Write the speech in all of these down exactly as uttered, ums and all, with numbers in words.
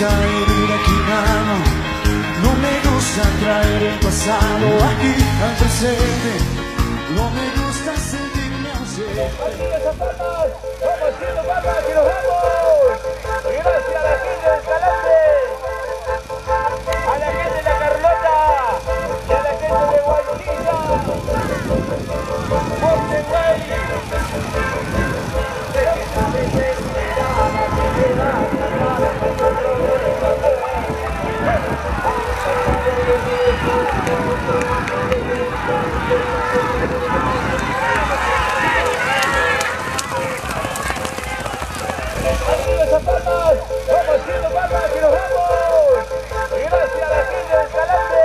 ir aquí mano, no me gusta traer el pasado aquí al presente, no me gusta sentirme ausente. ¡Vamos haciendo palmas y nos vamos! Y gracias a la gente del Calambre, a la gente de la Carlota y a la gente de Guayquilla. ¡Fuerte, güey! Palmas, vamos haciendo palmas que nos vamos. Y gracias a la gente del Calambre,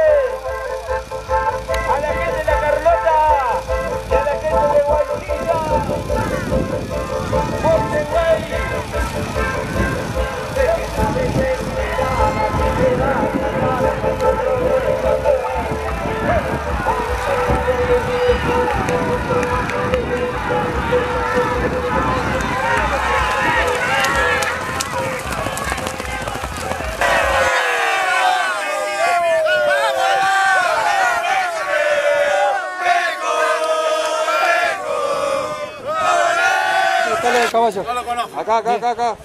a la gente de la Carlota y a la gente de Guayquilla. ¡Fuerte, güey! Dale el caballo. No lo conozco. Acá, acá, acá, acá.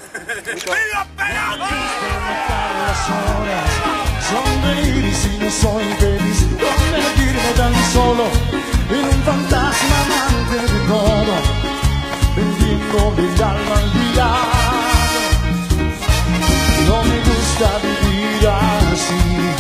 Sonreír y si no soy feliz, convertirme tan solo en un fantasma amante de todo, vendiéndome el alma al diablo. No me gusta vivir así.